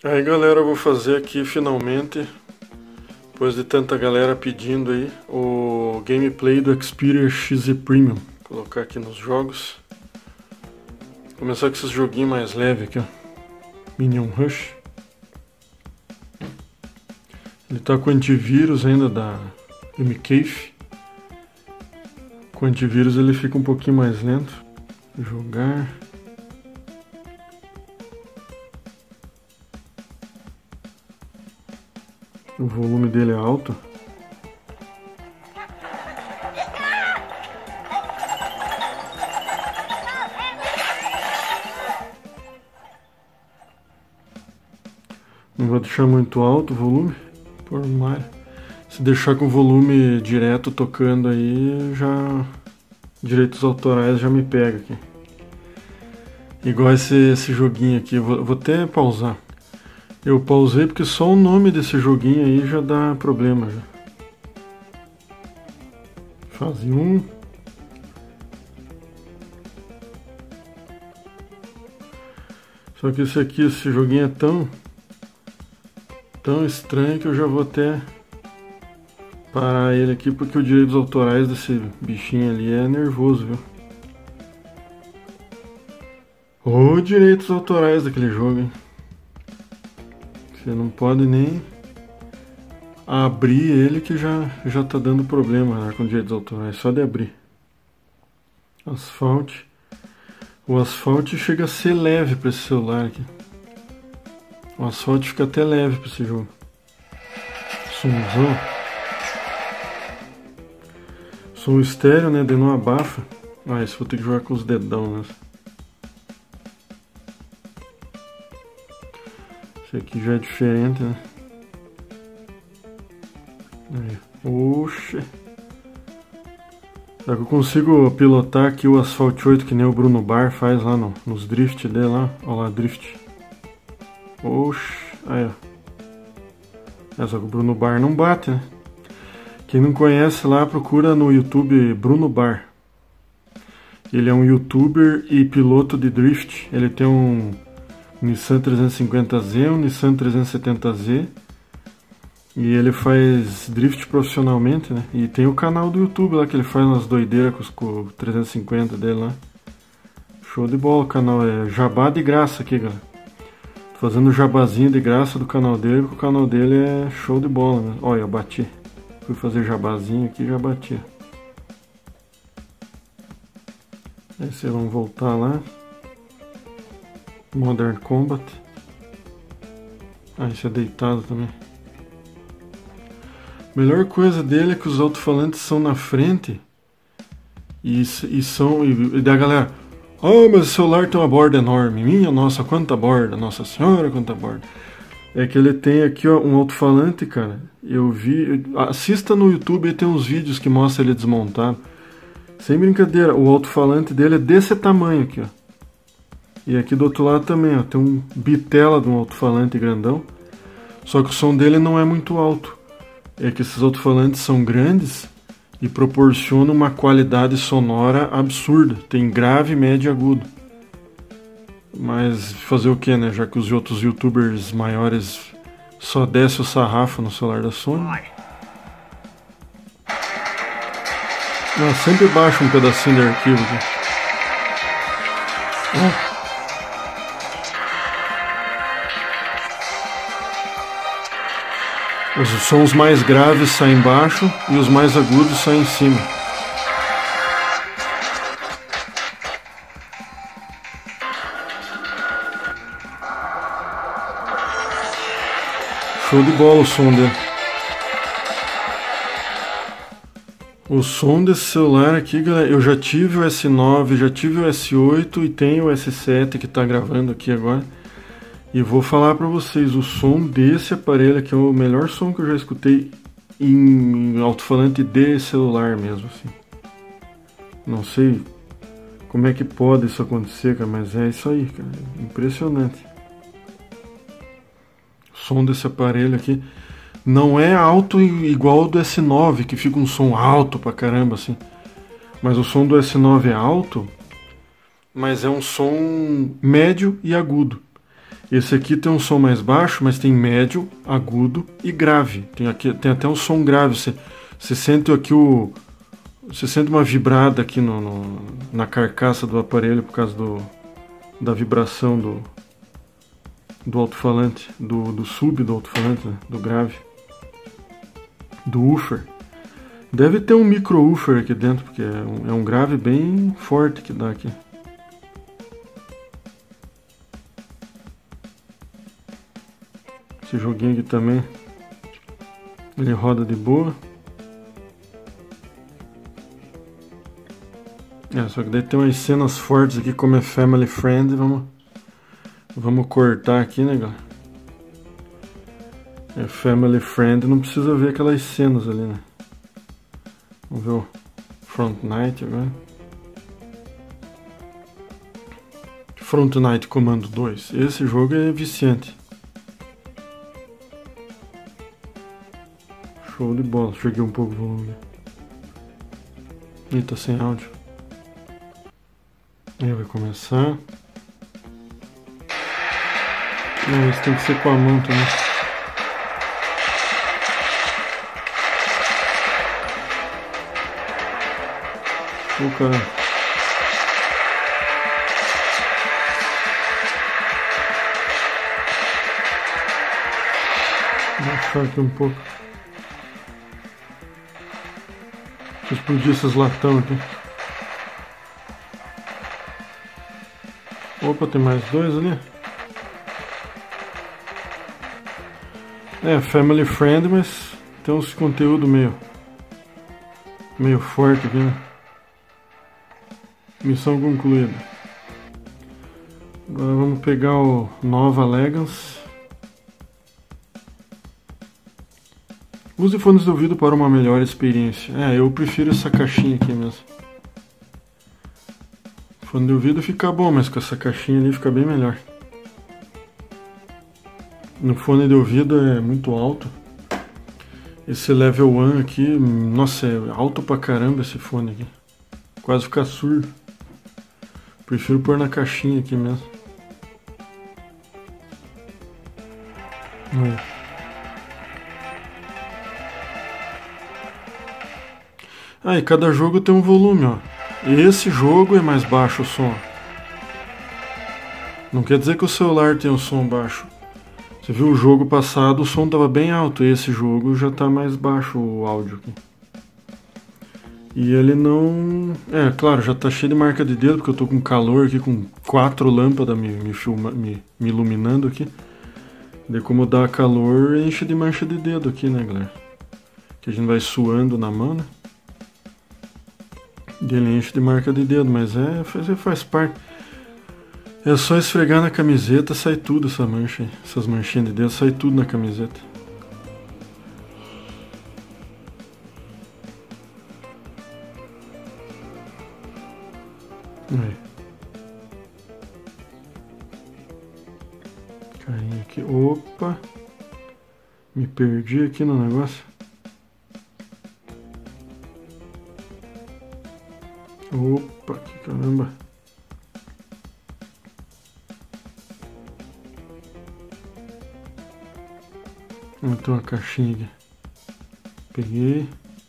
Aí galera, eu vou fazer aqui finalmente, depois de tanta galera pedindo aí, o gameplay do Xperia XZ Premium. Vou colocar aqui nos jogos. Vou começar com esses joguinhos mais leves aqui, ó. Minion Rush. Ele tá com antivírus ainda da MCAFE. Com antivírus ele fica um pouquinho mais lento. Jogar. O volume dele é alto. Não vou deixar muito alto o volume. Por mais. Se deixar com o volume direto tocando aí, já direitos autorais já me pega aqui. Igual esse joguinho aqui. Vou até pausar. Eu pausei porque só o nome desse joguinho aí já dá problema. Já. Fase 1. Só que esse joguinho é tão estranho que eu já vou até parar ele aqui, porque os direitos autorais desse bichinho ali é nervoso, viu? Ô, direitos autorais daquele jogo, hein? Você não pode nem abrir ele que já tá dando problema, né, com direitos autorais, só de abrir. Asphalt. O Asphalt chega a ser leve para esse celular aqui. O Asphalt fica até leve para esse jogo. Somzão. Som estéreo, né? De não abafa. Ah, esse vou ter que jogar com os dedão, né? Esse aqui já é diferente, né? Aí. Oxe. Será que eu consigo pilotar aqui o Asphalt 8 que nem o Bruno Bar faz lá nos drift dele lá? Olha lá, drift. Oxe. Aí, ó. Só que o Bruno Bar não bate, né? Quem não conhece lá, procura no YouTube Bruno Bar. Ele é um youtuber e piloto de drift. Ele tem um Nissan 350Z, um Nissan 370Z. E ele faz drift profissionalmente, né? E tem o canal do YouTube lá que ele faz umas doideiras com o 350 dele lá. Show de bola o canal. É jabá de graça aqui, galera. Tô fazendo jabazinho de graça do canal dele, porque o canal dele é show de bola, né? Olha, eu bati. Fui fazer jabazinho aqui e já bati. Aí vocês vão voltar lá. Modern Combat. Ah, esse é deitado também. A melhor coisa dele é que os alto-falantes são na frente. E da galera. Oh, mas o celular tem uma borda enorme. Minha nossa, quanta borda. Nossa senhora, quanta borda. É que ele tem aqui, ó, um alto-falante, cara. Eu vi. Assista no YouTube e tem uns vídeos que mostram ele desmontado. Sem brincadeira, o alto-falante dele é desse tamanho aqui, ó. E aqui do outro lado também, ó. Tem um bitela de um alto-falante grandão. Só que o som dele não é muito alto. É que esses alto-falantes são grandes e proporcionam uma qualidade sonora absurda. Tem grave, médio e agudo. Mas fazer o que, né? Já que os outros youtubers maiores só descem o sarrafo no celular da Sony. Ah, sempre baixa um pedacinho de arquivo aqui. Os sons mais graves saem embaixo e os mais agudos saem em cima. Show de bola o som dele. O som desse celular aqui, galera, eu já tive o S9, já tive o S8 e tenho o S7 que está gravando aqui agora. E vou falar para vocês, o som desse aparelho aqui é o melhor som que eu já escutei em alto-falante de celular mesmo, assim. Não sei como é que pode isso acontecer, cara, mas é isso aí, cara, impressionante. O som desse aparelho aqui não é alto igual o do S9, que fica um som alto pra caramba, assim. Mas o som do S9 é alto, mas é um som médio e agudo. Esse aqui tem um som mais baixo, mas tem médio, agudo e grave. Tem até um som grave. Você sente aqui você sente uma vibrada aqui na carcaça do aparelho por causa da vibração do alto-falante, do sub do alto-falante, né? Do grave, do woofer. Deve ter um micro-woofer aqui dentro, porque é um grave bem forte que dá aqui. Esse joguinho aqui também, ele roda de boa. Só que daí tem umas cenas fortes aqui, como é family friend, vamos cortar aqui, né, galera? É family friend, não precisa ver aquelas cenas ali, né? Vamos ver o Front Night agora. Front Night Comando 2. Esse jogo é viciante. Show de bola. Joguei um pouco o volume. Ih, tá sem áudio. Aí vai começar. Não, isso tem que ser com a mão também. Ô, cara. Vou baixar aqui um pouco. Deixa eu explodir esses latão aqui. Opa, tem mais dois ali. É, family friend, mas tem uns conteúdo meio forte aqui, né? Missão concluída. Agora vamos pegar o Nova Legans. Use fones de ouvido para uma melhor experiência. Eu prefiro essa caixinha aqui mesmo. Fone de ouvido fica bom, mas com essa caixinha ali fica bem melhor. No fone de ouvido é muito alto. Esse level 1 aqui, nossa, é alto pra caramba esse fone aqui. Quase fica surdo. Prefiro pôr na caixinha aqui mesmo. E cada jogo tem um volume, ó. Esse jogo é mais baixo o som. Não quer dizer que o celular tem um som baixo. Você viu o jogo passado, o som estava bem alto. Esse jogo já está mais baixo o áudio aqui. E ele não... claro, já está cheio de marca de dedo, porque eu estou com calor aqui, com 4 lâmpadas me iluminando aqui. Daí como dá calor, enche de mancha de dedo aqui, né, galera? Que a gente vai suando na mão, né? E ele enche de marca de dedo, mas faz parte. É só esfregar na camiseta, sai tudo essa mancha aí. Essas manchinhas de dedo, sai tudo na camiseta. Aí. Carinha aqui. Opa! Me perdi aqui no negócio. Opa, que caramba. Tem uma caixinha aqui. Peguei.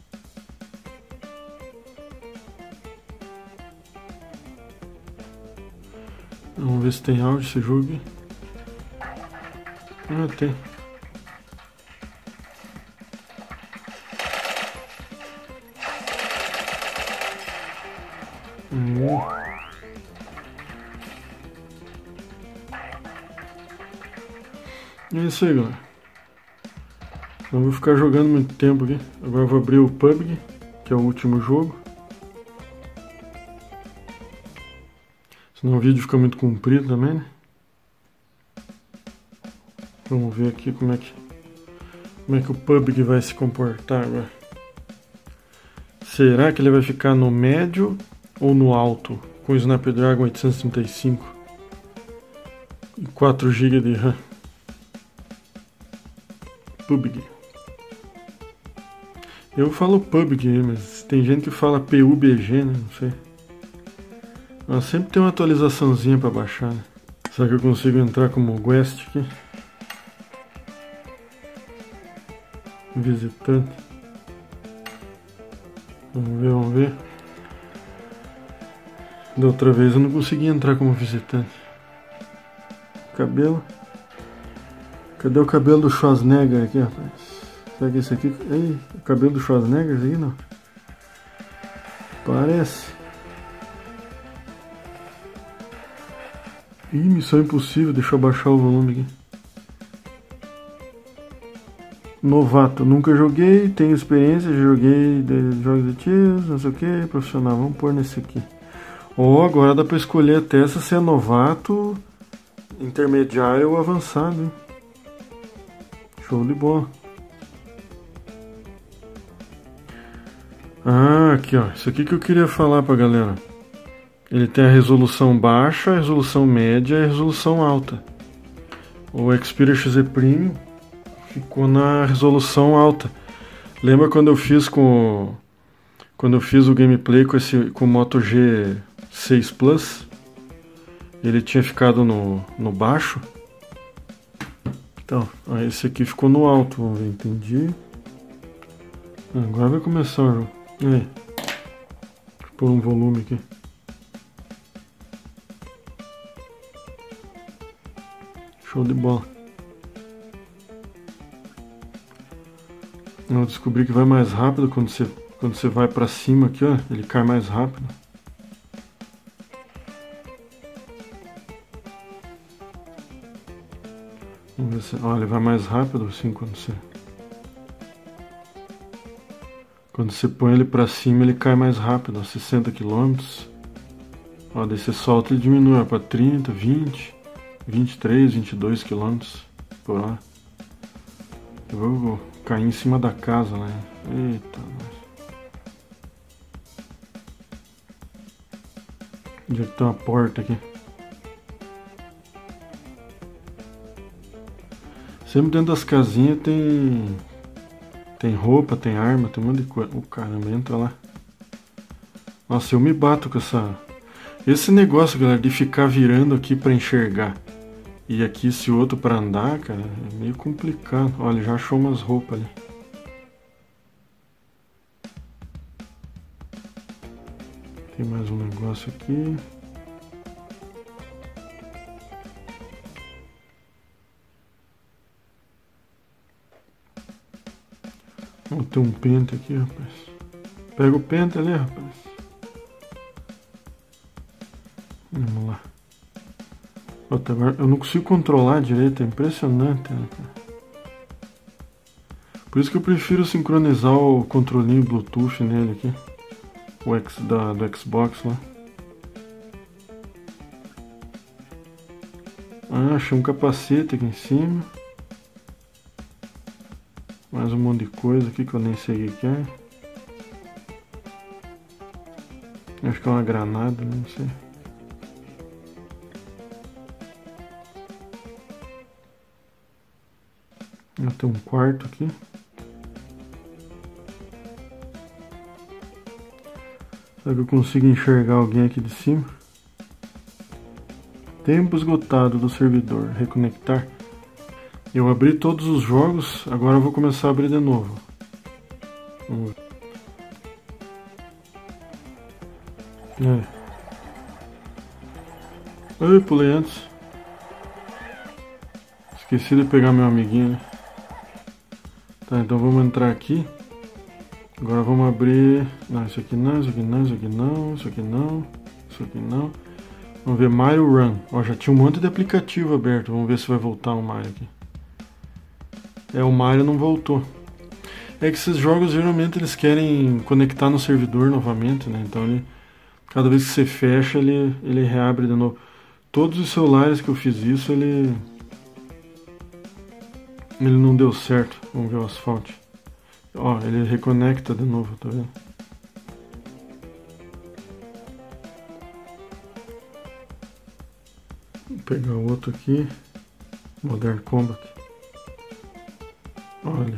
Vamos ver se tem áudio esse jogo. Tem. É isso aí, galera. Não vou ficar jogando muito tempo aqui. Agora eu vou abrir o PUBG, que é o último jogo. Senão o vídeo fica muito comprido também, né? Vamos ver aqui como é que o PUBG vai se comportar agora. Será que ele vai ficar no médio ou no alto? Com o Snapdragon 835 e 4 GB de RAM. PUBG. Eu falo PUBG, mas tem gente que fala PUBG, né? Não sei. Mas sempre tem uma atualizaçãozinha para baixar, né? Será que eu consigo entrar como guest aqui? Visitante. Vamos ver. Da outra vez eu não consegui entrar como visitante. Cabelo. Cadê o cabelo do Schwarzenegger aqui, rapaz? Será que esse aqui... Ei, o cabelo do Schwarzenegger aqui não? Parece. Ih, Missão Impossível. Deixa eu baixar o volume aqui. Novato, nunca joguei, tenho experiência, joguei de jogos de tiros, não sei o que, profissional, vamos pôr nesse aqui. Agora dá pra escolher até se é novato, intermediário ou avançado, hein? Show de bola. Aqui ó, isso aqui que eu queria falar pra galera. Ele tem a resolução baixa, a resolução média e a resolução alta. O Xperia XZ Premium ficou na resolução alta. Lembra quando eu fiz o gameplay com o Moto G6 Plus? Ele tinha ficado no baixo. Então, esse aqui ficou no alto. Vamos ver, entendi. Agora vai começar o jogo. Aí. Vou pôr um volume aqui. Show de bola. Eu descobri que vai mais rápido quando você vai pra cima aqui, ó. Ele cai mais rápido. Vamos ver se... Ó, ele vai mais rápido assim quando você põe ele pra cima, ele cai mais rápido, ó, 60 km. Ó, daí você solta e diminui, ó, pra 30, 20, 23, 22 km por hora. Eu vou cair em cima da casa, né? Eita, nossa. Onde é que tem uma porta aqui? Sempre dentro das casinhas tem roupa, tem arma, tem um monte de coisa. Caramba, entra lá. Nossa, eu me bato com esse negócio, galera, de ficar virando aqui pra enxergar. E aqui esse outro pra andar, cara, é meio complicado. Olha, já achou umas roupas ali. Tem mais um negócio aqui. Vamos ter um pente aqui, rapaz. Pega o pente ali, rapaz. Vamos lá. Agora eu não consigo controlar direito, é impressionante, né, cara? Por isso que eu prefiro sincronizar o controlinho Bluetooth nele aqui. Do Xbox lá. Achei um capacete aqui em cima. Mais um monte de coisa aqui que eu nem sei o que é. Acho que é uma granada, não sei. Tem um quarto aqui. Será que eu consigo enxergar alguém aqui de cima? Tempo esgotado do servidor. Reconectar. Eu abri todos os jogos, agora eu vou começar a abrir de novo. Vamos ver. Ai, pulei antes. Esqueci de pegar meu amiguinho, né? Tá, então vamos entrar aqui. Agora vamos abrir... Não, isso aqui não, isso aqui não, isso aqui não, isso aqui não, isso aqui não. Vamos ver Mario Run. Ó, já tinha um monte de aplicativo aberto. Vamos ver se vai voltar o Mario aqui. O Mario não voltou. É que esses jogos geralmente eles querem conectar no servidor novamente, né? Então cada vez que você fecha, ele reabre de novo. Todos os celulares que eu fiz isso, ele não deu certo. Vamos ver o Asphalt. Ó, ele reconecta de novo, tá vendo? Vou pegar o outro aqui. Modern Combat. Olha.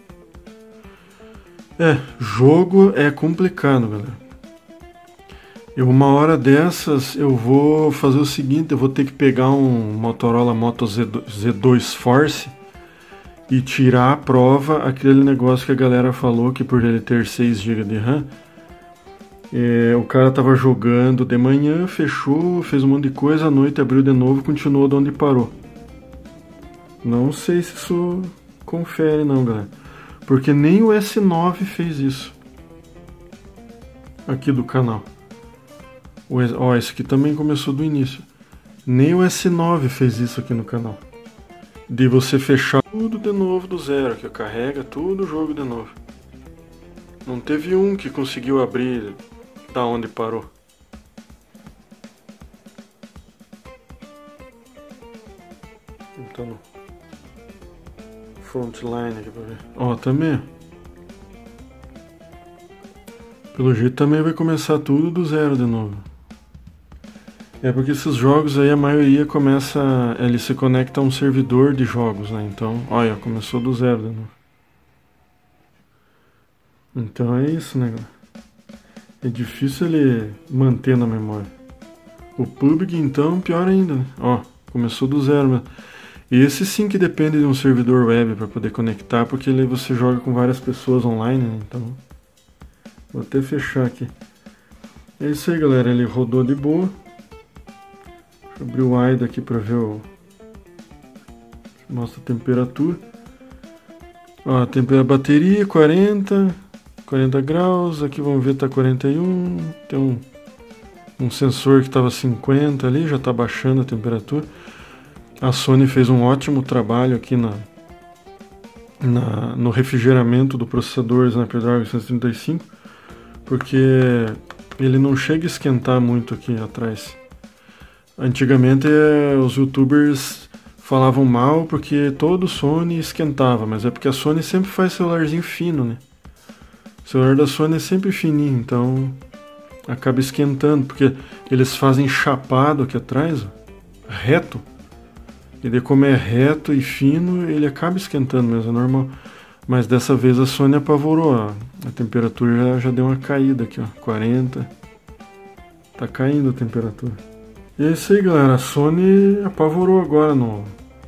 Jogo é complicado, galera. Uma hora dessas eu vou fazer o seguinte, eu vou ter que pegar um Motorola Moto Z2 Force e tirar à prova aquele negócio que a galera falou que por ele ter 6 GB de RAM, o cara tava jogando de manhã, fechou, fez um monte de coisa, à noite abriu de novo e continuou de onde parou. Não sei se isso confere não, galera, porque nem o S9 fez isso aqui do canal. Ó, esse aqui também começou do início. Nem o S9 fez isso aqui no canal. De você fechar tudo de novo do zero, que carrega tudo o jogo de novo. Não teve um que conseguiu abrir da onde parou. Então, frontline aqui pra ver. Ó, também. Pelo jeito também vai começar tudo do zero de novo. É porque esses jogos aí a maioria começa, ele se conecta a um servidor de jogos, né? Então, olha, começou do zero de novo. Então é isso, né, galera? É difícil ele manter na memória. O PUBG então, pior ainda, né? Ó, começou do zero mesmo. Esse sim que depende de um servidor web para poder conectar, porque ele você joga com várias pessoas online, né? Então, vou até fechar aqui. É isso aí, galera, ele rodou de boa. Deixa eu abrir o AIDA aqui para ver o... Mostra a temperatura. Ó, a bateria 40 graus, aqui vamos ver tá 41. Tem um sensor que estava 50 ali, já está baixando a temperatura. A Sony fez um ótimo trabalho aqui no refrigeramento do processador Snapdragon 835, porque ele não chega a esquentar muito aqui atrás. Antigamente os youtubers falavam mal porque todo Sony esquentava, mas é porque a Sony sempre faz celularzinho fino, né? O celular da Sony é sempre fininho, então acaba esquentando, porque eles fazem chapado aqui atrás, ó, reto, e daí como é reto e fino, ele acaba esquentando mesmo, é normal. Mas dessa vez a Sony apavorou, ó. A temperatura já deu uma caída aqui, ó, 40, tá caindo a temperatura. E é isso aí, galera, a Sony apavorou agora no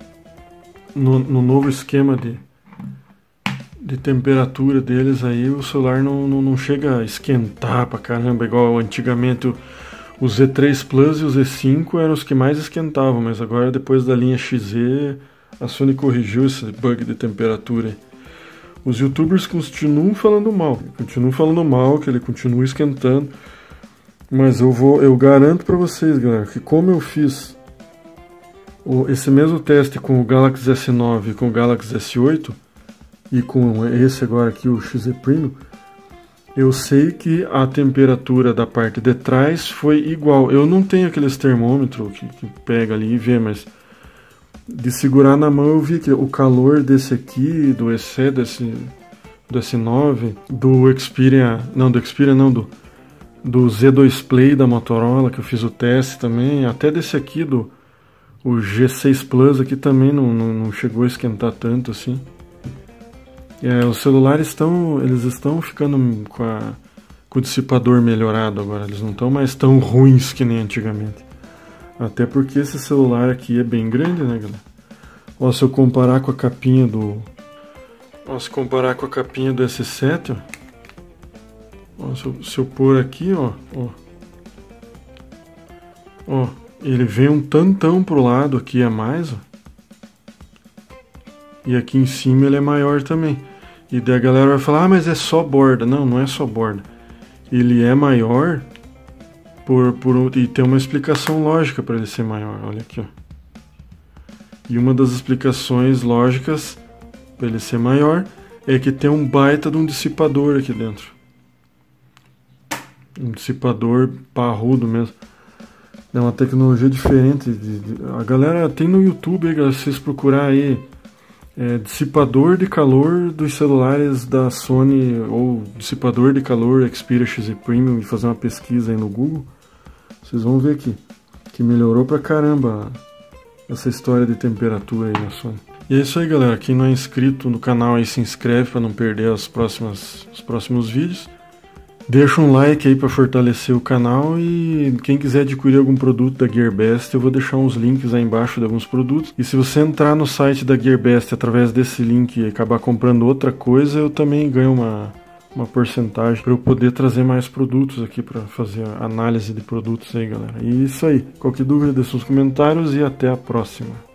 novo esquema de temperatura deles aí, o celular não chega a esquentar pra caramba, igual antigamente o Z3 Plus e o Z5 eram os que mais esquentavam, mas agora depois da linha XZ a Sony corrigiu esse bug de temperatura. Os youtubers continuam falando mal, que ele continua esquentando, mas eu garanto pra vocês, galera, que como eu fiz esse mesmo teste com o Galaxy S9 e com o Galaxy S8 e com esse agora aqui, o XZ Premium, eu sei que a temperatura da parte de trás foi igual. Eu não tenho aqueles termômetros que pega ali e vê, mas de segurar na mão eu vi que o calor desse aqui, do EC, do S9, do Xperia, do Z2 Play da Motorola, que eu fiz o teste também, até desse aqui, o G6 Plus aqui também não chegou a esquentar tanto assim. Os celulares estão ficando com o dissipador melhorado agora, eles não estão mais tão ruins que nem antigamente. Até porque esse celular aqui é bem grande, né, galera? Ó, se eu comparar com a capinha do... S7, ó, se eu pôr aqui, ó, ele vem um tantão pro lado aqui a mais, ó. E aqui em cima ele é maior também. E daí a galera vai falar, mas é só borda. Não, não é só borda. Ele é maior e tem uma explicação lógica para ele ser maior. Olha aqui, ó. E uma das explicações lógicas para ele ser maior é que tem um baita de um dissipador aqui dentro. Um dissipador parrudo mesmo. É uma tecnologia diferente. A galera tem no YouTube, galera, se vocês procurar aí, dissipador de calor dos celulares da Sony ou dissipador de calor Xperia XZ Premium e fazer uma pesquisa aí no Google, vocês vão ver que melhorou pra caramba essa história de temperatura aí na Sony. E é isso aí, galera, quem não é inscrito no canal aí se inscreve para não perder os próximos vídeos. Deixa um like aí para fortalecer o canal e quem quiser adquirir algum produto da Gearbest, eu vou deixar uns links aí embaixo de alguns produtos. E se você entrar no site da Gearbest através desse link e acabar comprando outra coisa, eu também ganho uma porcentagem para eu poder trazer mais produtos aqui para fazer a análise de produtos aí, galera. E isso aí. Qualquer dúvida, deixa nos comentários e até a próxima.